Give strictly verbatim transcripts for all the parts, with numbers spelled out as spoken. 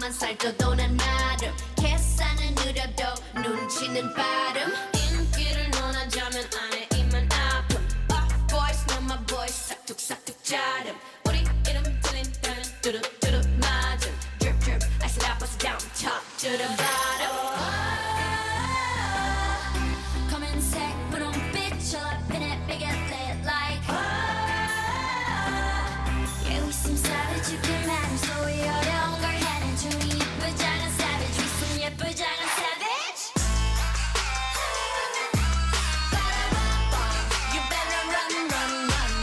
맘만 살쪄도 난 나름 계산은 느려도 눈치는 빠름 인기를 논하자면 안에 입만 아픔 Off voice, know my voice 싹둑싹둑 자름 우리 이름 들린다는 뚜룹뚜룹 맞음 Drip drip, I said I bust it down top to the bottom 검은색 분홍빛 all up in it, make it lit like Yeah, we some savage, you can manage so we 어려운 걸 해내주니 예쁘장한 savage we some 예쁘장한 savage You better run, run, run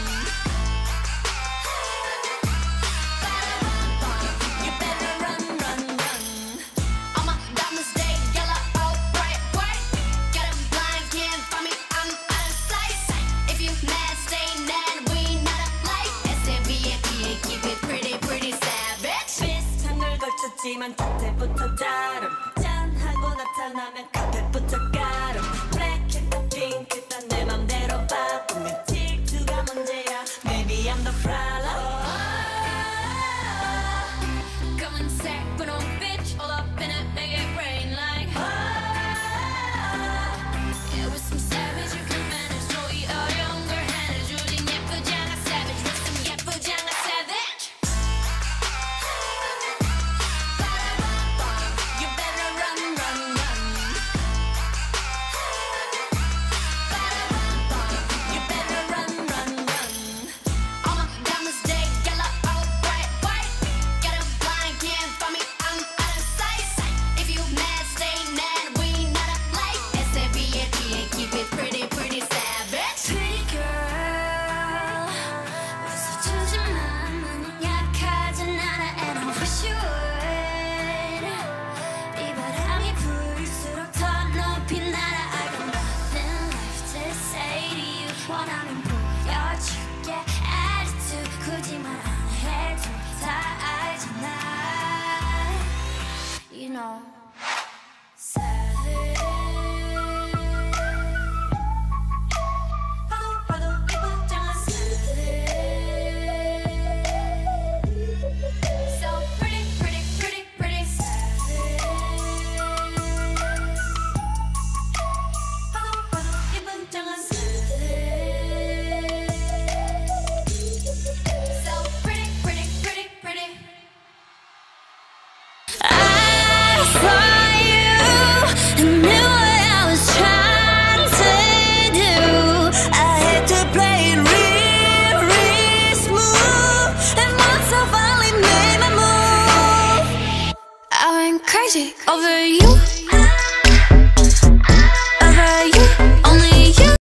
You better run, run, run All my diamonds stay yellow, oh bright, bright Got 'em blind, can't find me, I'm out of sight If you mad, stay mad, we not alike S A V A P A, keep it pretty, pretty savage 비슷한 걸 걸쳤지만 곁에부터 다름 짠하고 나타나면 카페부터 가름 블랙했다 핑크했다 내 맘대로 바꾸면 질투가 문제야 Maybe I'm the problem 검은색 분홍빛 all up in it, make it rain like Yeah, with some savage you can manage 저 이 어려운 걸 해내주진 예쁘장한 savage with some 예쁘장한 savage You better run, run, run You better run, run, run All my diamonds stay yellow, oh bright, bright Got 'em blind, can't find me, I'm out of sight If you mad, stay mad, we not alike S A V A P A, keep it pretty, pretty savage Pretty girl 웃어주지만 나는 약하진 않아 And I wish you would 이 바람이 불수록 더 높이 날아 I got nothing left to say to you 원하면 보여줄게 attitude 굳이 말 안 해도 다 알잖아 You know savage 봐도 봐도 예쁘장한 savage So pretty, pretty, pretty, pretty savage 봐도 봐도 예쁘장한 So pretty, pretty, pretty, pretty I saw you and knew what I was trying to do. I had to play it real, real smooth. And once I finally made my move, I went crazy over